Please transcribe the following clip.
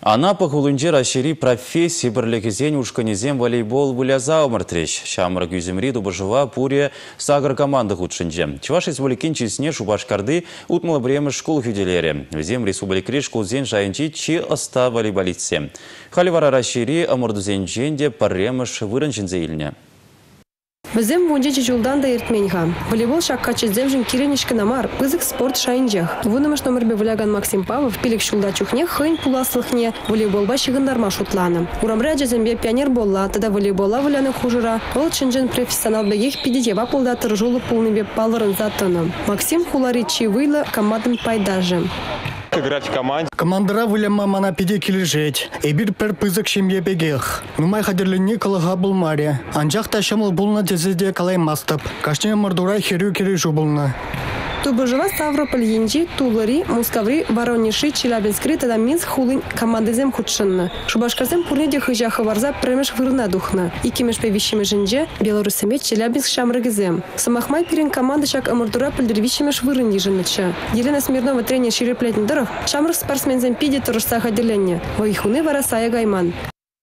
Анапа хулынче рашири профессии бірлігізен ушканезен волейбол выляза омыртреш. Шамыры күзімри дубыжыва пуре сагыр команды худшынже. Чуваш республикин чесне Шубашкарды утмалы бремы школ хюделері. Везем республикри школзен жайынчи чи оста волейболитсе. Халивара рашири омырдузен женде парремыш вырынчынзе илне. Бізден вунжечі жылдан да ертменға. Волейбол шаққа чездемжін керенішкі намар, пызык спорт шайынжақ. Вунымыш номербе выляган Максим Павлов пилік шулда чухне хын пуласлықне волейболба шығындарма шутланы. Урамря жезембе пионер болла, тада волейбола выляны хужыра, ол чынжын профессионал бегех пидетева пулда тұржулы пулныбе палырын затыны. Максим хуларичи выйлы командын пайдажы. Играть в команде. Командира вылема мана пиде килежеть. Эбир пер пызык шемье бегех. Нумай хадерленне калыга булмаре. Анжақ ташымыл булна тезеде калай мастып. Кашне мордура херю кережу булна. Тубыжыва Ставрополь енжи, Тулари, Мускаври, Воронежи, Челябинскри, тада Минск хулын командызем худшынны. Шубашкарзем пурнеде хыжахы варза премеш вырна духна. Икимеш певищеме жинже, Белорусемет Челябинск шамрыгызем. Самахмай пирен команды шак амурдура пыльдервищемеш вырынни жиныча. Елена Смирнова тренер ширеплетнедыров, шамрых спортсмензем пиде турышса хаделенне. Вайхуны вара Сая Гайман.